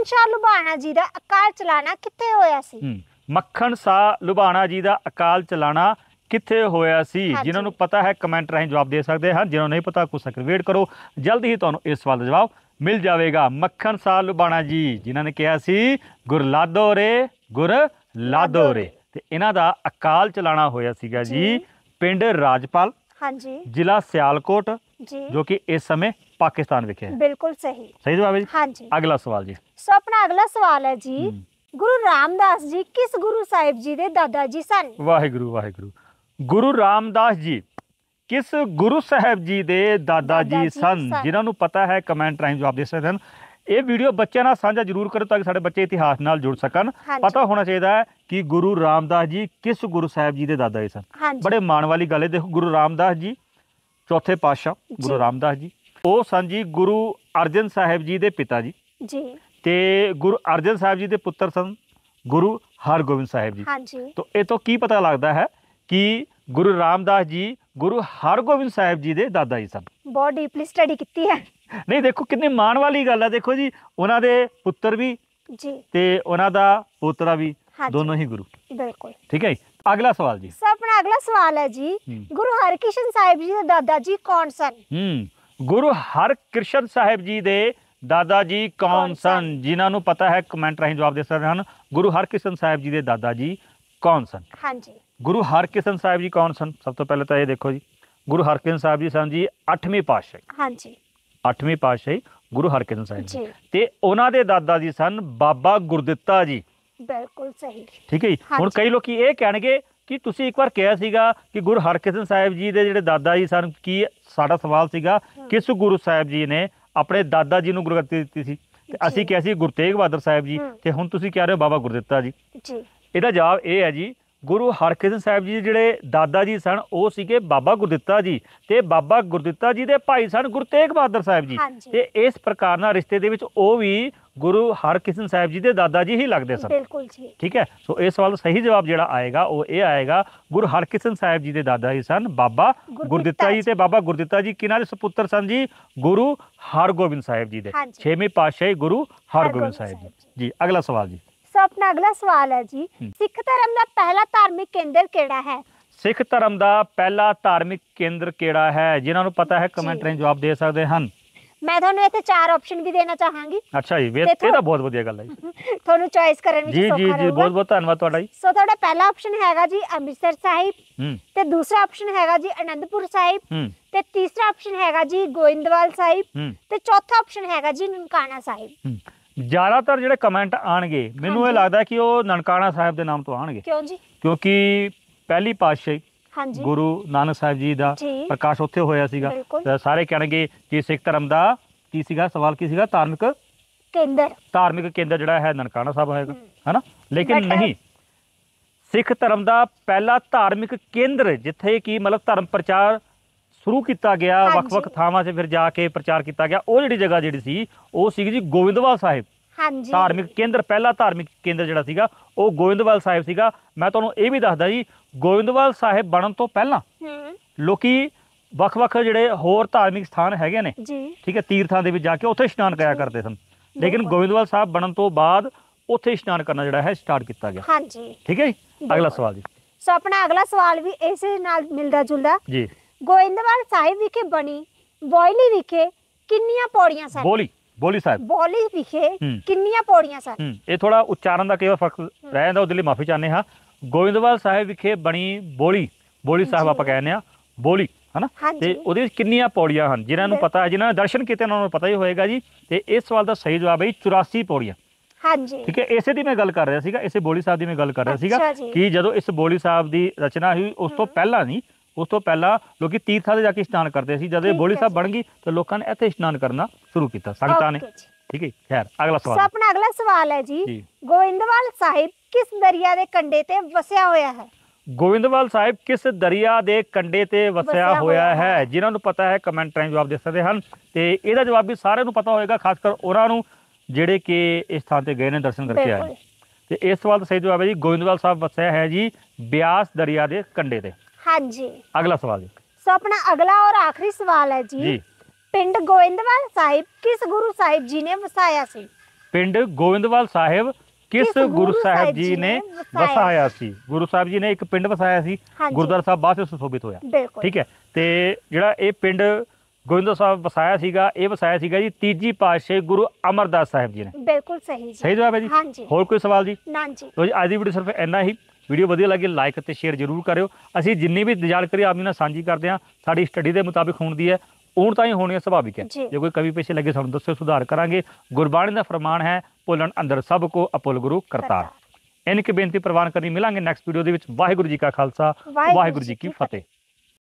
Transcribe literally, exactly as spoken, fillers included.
शाह लुबाणा जी का अकाल चलाना कित्थे होया सी? मक्खन शाह लुबाणा जी का अकाल चलाना कित्थे होया सी? जिन्हां नूं पता है कमेंट राਹੀਂ जवाब दे सकते हैं, जिन्होंने नहीं पता कुछ सेकंड वेट करो, जल्द ही तुहानूं इस सवाल का जवाब मिल जाएगा। मक्खन शाह लुबाणा जी जिन्होंने कहा सी गुर लादो रे गुर लादो रे, ते इन्हां दा अकाल चलाना होया सीगा जी पिंड राजपाल, हाँ जी, जिला सियालकोट जी, जो कि इस समय पाकिस्तान विखे है। बिल्कुल सही, सही जवाब है जी। हाँ जी। अगला सवाल जी। सो अपना अगला सवाल है जी, गुरु रामदास जी किस गुरु साहिब जी दे दादा जी सन? वाहिगुरु वाहिगुरु। गुरु रामदास जी किस गुरु साहब जी दे दादा जी सन? जिन्हां नूं पता है कमेंट राਹੀਂ जवाब दे सकते हैं। ये वीडियो बच्चों नाल साझा जरूर करो ताकि साडे बच्चे इतिहास नाल जुड़ सकन। पता होना चाहिए है कि गुरु रामदास जी किस गुरु साहब जी दे दादा जी सन। बड़े माण वाली गल है। देखो गुरु रामदास जी चौथे पातशाह गुरु रामदास जी ਉਹ सन जी गुरु अर्जन साहिब जी दे पिता जी जी, ते गुरु अर्जन साहिब जी दे पुत्र सन गुरु हरगोबिंद साहिब जी। हाँ जी। तो ये तो की पता लगता है कि गुरु रामदास जी गुरु हरगोबिंद साहिब जी दे दादा जी सन। बहुत डीपली स्टडी की है। नहीं देखो कितनी माण वाली गल है। देखो जी उन्हां दे पुत्र भी जी ते उन्हां दा पोतरा भी, हाँ दोनों ही गुरु। बिल्कुल ठीक है। अगला सवाल जी। सर अपना अगला सवाल है जी, गुरु हरकृष्ण साहिब जी दे दादा जी कौन सन? हम्म गुरु हरकृष्ण साहिब जी दे दादा जी कौन सन? जिन्हां नूं पता है कमेंट राਹੀਂ जवाब दे सकते हैं। गुरु हरकृष्ण साहिब जी दे दादा जी कौन सन? हाँ जी। गुरु हरकृष्ण साहिब जी कौन सन? सब तो पहले तो ये देखो जी, गुरु हरकृष्ण साहिब जी सन जी अठवीं पातशाही। हाँ जी, अठवीं पातशाही गुरु हरकृष्ण साहिब जी। जी ते उन्हां दे दादा जी सन बाबा गुरदित्ता जी। बिल्कुल सही। ठीक है जी। हाँ हुण कई लोग ये कहणगे कि तुसीं एक बार कहा सीगा कि गुरु हरकृष्ण साहिब जी दे जिहड़े दादा जी सन, की साडा सवाल सीगा किस गुरु साहिब जी ने अपने दादा जी नूं गुरगद्दी दित्ती सी? ते असीं किहा सी गुरु तेग बहादुर साहिब जी, ते हुण तुसीं कह रहे हो बाबा गुरदित्ता जी। जी ਇਹਦਾ ਜਵਾਬ ਇਹ ਹੈ ਜੀ ਗੁਰੂ ਹਰਕ੍ਰਿਸ਼ਨ ਸਾਹਿਬ ਜੀ ਜਿਹੜੇ ਦਾਦਾ ਜੀ ਸਨ ਉਹ ਸੀਗੇ ਬਾਬਾ ਗੁਰਦਿੱਤਾ ਜੀ, ਤੇ ਬਾਬਾ ਗੁਰਦਿੱਤਾ ਜੀ ਦੇ ਭਾਈ ਸਨ ਗੁਰੂ ਤੇਗ ਬਹਾਦਰ ਸਾਹਿਬ ਜੀ। ਤੇ ਇਸ ਪ੍ਰਕਾਰ ਨਾਲ ਰਿਸ਼ਤੇ ਦੇ ਵਿੱਚ ਉਹ ਵੀ ਗੁਰੂ ਹਰਕ੍ਰਿਸ਼ਨ ਸਾਹਿਬ ਜੀ ਦੇ ਦਾਦਾ ਜੀ ਹੀ ਲੱਗਦੇ ਸਨ। ਬਿਲਕੁਲ ਜੀ। ਠੀਕ ਹੈ। ਸੋ ਇਸ ਸਵਾਲ ਦਾ ਸਹੀ ਜਵਾਬ ਜਿਹੜਾ ਆਏਗਾ ਉਹ ਇਹ ਆਏਗਾ ਗੁਰੂ ਹਰਕ੍ਰਿਸ਼ਨ ਸਾਹਿਬ ਜੀ ਦੇ ਦਾਦਾ ਜੀ ਸਨ ਬਾਬਾ ਗੁਰਦਿੱਤਾ ਜੀ, ਤੇ ਬਾਬਾ ਗੁਰਦਿੱਤਾ ਜੀ ਕਿਹਨਾਂ ਦੇ ਸੁਪੁੱਤਰ ਸਨ ਜੀ? ਗੁਰੂ ਹਰਗੋਬਿੰਦ ਸਾਹਿਬ ਜੀ ਦੇ, ਛੇਵੀਂ ਪਾਤਸ਼ਾਹੀ ਗੁਰੂ ਹਰਗੋਬਿੰਦ ਸਾਹਿਬ ਜੀ। ਜੀ ਅਗਲਾ ਸਵਾਲ ਜੀ। सो अपना अगला सवाल है जी, सिख धर्म का पहला धार्मिक केंद्र केड़ा है? सिख धर्म का पहला धार्मिक केंद्र केड़ा है? जिन्हां नूं पता है कमेंट राਹੀਂ जवाब दे सकते हैं। मैं ਤੁਹਾਨੂੰ ਇੱਥੇ ਚਾਰ ਆਪਸ਼ਨ ਵੀ ਦੇਣਾ ਚਾਹਾਂਗੀ। ਅੱਛਾ ਜੀ, ਇਹ ਤਾਂ ਬਹੁਤ ਵਧੀਆ ਗੱਲ ਹੈ ਜੀ। ਤੁਹਾਨੂੰ ਚੋਇਸ ਕਰਨ ਵਿੱਚ ਸੌਖਾ ਰਹੂਗਾ। ਜੀ ਜੀ ਬਹੁਤ ਬਹੁਤ ਧੰਨਵਾਦ ਤੁਹਾਡਾ ਜੀ। ਸੋ ਤੁਹਾਡਾ ਪਹਿਲਾ ਆਪਸ਼ਨ ਹੈਗਾ ਜੀ ਅੰਮ੍ਰਿਤਸਰ ਸਾਹਿਬ, ਤੇ ਦੂਸਰਾ ਆਪਸ਼ਨ ਹੈਗਾ ਜੀ ਅਨੰਦਪੁਰ ਸਾਹਿਬ, ਤੇ ਤੀਸਰਾ ਆਪਸ਼ਨ ਹੈਗਾ ਜੀ ਗੋਇੰਦਵਾਲ ਸਾਹਿਬ, ਤੇ ਚੌਥਾ ਆਪਸ਼ਨ ਹੈਗਾ ਜੀ ਨਨਕਾਣਾ ਸਾਹਿਬ। ਜ਼ਿਆਦਾਤਰ ਜਿਹੜੇ ਕਮੈਂਟ ਆਣਗੇ ਮੈਨੂੰ ਇਹ ਲੱਗਦਾ ਕਿ ਉਹ ਨਨਕਾਣਾ ਸਾਹਿਬ ਦੇ ਨਾਮ ਤੋਂ ਆਣਗੇ। ਕਿਉਂ ਜੀ? ਕਿਉਂਕਿ ਪਹਿਲੀ ਪਾਤਸ਼ਾਹੀ ਹਾਂਜੀ ਗੁਰੂ ਨਾਨਕ ਸਾਹਿਬ ਜੀ ਦਾ ਪ੍ਰਕਾਸ਼ ਉੱਥੇ ਹੋਇਆ ਸੀਗਾ। ਤਾਂ ਸਾਰੇ ਕਹਿਣਗੇ ਕਿ ਸਿੱਖ ਧਰਮ ਦਾ ਕੀ ਸੀਗਾ, ਸਵਾਲ ਕੀ ਸੀਗਾ? ਧਾਰਮਿਕ ਕੇਂਦਰ, ਧਾਰਮਿਕ ਕੇਂਦਰ ਜਿਹੜਾ ਹੈ ਨਨਕਾਣਾ ਸਾਹਿਬ ਹੋਏਗਾ, ਹੈਨਾ। ਲੇਕਿਨ ਨਹੀਂ, ਸਿੱਖ ਧਰਮ ਦਾ ਪਹਿਲਾ ਧਾਰਮਿਕ ਕੇਂਦਰ ਜਿੱਥੇ ਕਿ ਮਤਲਬ ਧਰਮ ਪ੍ਰਚਾਰ शुरू किया गया, वक् वक् थावां से फिर जाके प्रचार किया गया, वो जी जगह जी सी वो सी जी गोविंदवाल साहिब। हाँ जी। धार्मिक केंद्र पहला धार्मिक केंद्र जिहड़ा सीगा वो गोविंदवाल साहिब सीगा। मैं तुहानूं ये भी दसदा जी गोविंदवाल साहिब बनन तो पहला लोकी वक् वक् जिहड़े होर धार्मिक स्थान हैगे ने, ठीक है, तीर्थां दे विच जाके उत्थे इशनान कराया करते सन। लेकिन गोविंदवाल साहिब बनन तो बाद उत्थे इशनान करना जिहड़ा है स्टार्ट किया गया। हाँ जी। ठीक है जी। अगला सवाल जी। सो अपना अगला सवाल भी इस नाल मिलदा जुलदा जी। गोइंदवाल साहिब विखे बनी बॉयली विखे किन्नियां पौड़ियां सन? बोली बोली साहिब बोली विखे किन्नियां पौड़ियां सन? ये थोड़ा उच्चारण का कई बार फर्क रह जाता, उसदे लई माफी चाहते हाँ। गोइंदवाल साहिब विखे बनी बोली, बोली साहिब आपां कहने आ बोली, है ना। ते ਉਹਦੇ ਵਿੱਚ ਕਿੰਨੀਆਂ ਪੌੜੀਆਂ ਹਨ? ਜਿਨ੍ਹਾਂ ਨੂੰ ਪਤਾ ਹੈ, ਜਿਨ੍ਹਾਂ ਨੇ ਦਰਸ਼ਨ ਕੀਤੇ ਉਹਨਾਂ ਨੂੰ ਪਤਾ ਹੀ ਹੋਏਗਾ ਜੀ। ਤੇ ਇਸ ਸਵਾਲ ਦਾ ਸਹੀ ਜਵਾਬ ਹੈ ਚੁਰਾਸੀ ਪੌੜੀਆਂ। ਹਾਂਜੀ। ਠੀਕ ਹੈ। ਇਸੇ ਦੀ ਮੈਂ ਗੱਲ ਕਰ ਰਿਹਾ ਸੀਗਾ, ਇਸੇ ਬੋਲੀ ਸਾਹਿਬ ਦੀ ਮੈਂ ਗੱਲ ਕਰ ਰਿਹਾ ਸੀਗਾ ਕਿ ਜਦੋਂ ਇਸ ਬੋਲੀ ਸਾਹਿਬ ਦੀ ਰਚਨਾ ਹੋਈ ਉਸ ਤੋਂ ਪਹਿਲਾਂ ਨਹੀਂ, उस तो पहला लोग तीर्थां ते जाके स्नान करते सी। जब बोली साहब बन गई तो लोगों ने इत्थे स्नान करना शुरू किया संगतां ने। ठीक है। खैर अगला सवाल। अपना अगला सवाल है जी, गोविंदवाल साहिब किस दरिया दे कंढे ते वसिया होया है? गोविंदवाल साहिब किस दरिया दे कंढे ते वसिया होया है? जिन्हां नूं पता है कमेंट राਹੀਂ जवाब दे सकते हैं। ते इहदा जवाब भी सारिਆਂ ਨੂੰ पता होएगा, खासकर उन्हां ਨੂੰ ਜਿਹੜੇ कि इस स्थान ते गए ने दर्शन करके आए। ते इस सवाल दा सही जवाब है जी गोविंदवाल साहिब वसिया है जी ब्यास दरिया दे कंढे ते। हाँ जी। अगला सवाल जी। सो अपना अगला और आखिरी सवाल है जी, जी। पिंड गोइंदवाल साहिब किस गुरु साहिब जी ने वसाया सी? ਪਿੰਡ ਗੋਇੰਦਵਾਲ ਸਾਹਿਬ ਕਿਸ ਕਿਸ ਗੁਰੂ ਗੁਰੂ ਸਾਹਿਬ ਸਾਹਿਬ ਜੀ ਜੀ ਨੇ ਨੇ ਵਸਾਇਆ ਵਸਾਇਆ ਸੀ? ਗੁਰੂ ਸਾਹਿਬ ਜੀ ਨੇ ਇੱਕ ਪਿੰਡ ਵਸਾਇਆ ਸੀ, ਹਾਂਜੀ। ਗੁਰਦੁਆਰਾ ਸਾਹਿਬ ਬਾਅਦ ਵਿੱਚ ਸੁਸ਼ੋਭਿਤ ਹੋਇਆ। ਬਿਲਕੁਲ ਠੀਕ ਹੈ, ਤੇ ਜਿਹੜਾ ਇਹ ਪਿੰਡ ਗੋਇੰਦਵਾਲ ਸਾਹਿਬ ਵਸਾਇਆ ਸੀਗਾ, ਇਹ ਵਸਾਇਆ ਸੀਗਾ ਜੀ ਤੀਜੀ ਪਾਤਸ਼ਾਹੀ ਗੁਰੂ ਅਮਰਦਾਸ ਸਾਹਿਬ ਜੀ ਨੇ। ਬਿਲਕੁਲ ਸਹੀ ਜੀ। ਸਹੀ ਜਵਾਬ ਹੈ ਜੀ। ਹਾਂਜੀ। ਹੋਰ ਕੋਈ ਸਵਾਲ ਜੀ? ਨਾ ਜੀ। ਤੋ ਜੀ ਅੱਜ ਦੀ ਵੀਡੀਓ ਸਿਰਫ ਇੰਨਾ ਹੀ। ਵੀਡੀਓ ਵਧੀਆ ਲੱਗੀ ਲਾਈਕ ਅਤੇ ਸ਼ੇਅਰ ਜ਼ਰੂਰ ਕਰਿਓ। ਅਸੀਂ ਜਿੰਨੀ ਵੀ ਜਾਣਕਾਰੀ ਆਪ ਜੀ ਨਾਲ ਸਾਂਝੀ ਕਰਦੇ ਹਾਂ ਸਾਡੀ ਸਟੱਡੀ ਦੇ ਮੁਤਾਬਿਕ ਹੁੰਦੀ ਹੈ, ਹੁਣ ਤਾਂ ਹੀ ਹੋਣੀ ਹੈ, ਸੁਭਾਵਿਕ ਹੈ। ਜੀ। ਜੇ ਕੋਈ ਕਵੀ ਪੇਸ਼ੇ ਲੱਗੇ ਸਾਨੂੰ ਦੱਸੋ, ਸੁਧਾਰ ਕਰਾਂਗੇ। ਗੁਰਬਾਣੀ ਦਾ ਫਰਮਾਨ ਹੈ ਭੁੱਲਣ ਅੰਦਰ ਸਭ ਕੋ ਅਪੁੱਲ ਗੁਰੂ ਕਰਤਾਰ। ਇਨਕੀ ਬੇਨਤੀ ਪ੍ਰਵਾਨ ਕਰਨੀ। ਮਿਲਾਂਗੇ ਨੈਕਸਟ ਵੀਡੀਓ ਦੇ ਵਿੱਚ। ਵਾਹਿਗੁਰੂ ਜੀ ਕਾ ਖਾਲਸਾ, ਵਾਹਿਗੁਰੂ ਜੀ ਕੀ ਫਤਿਹ।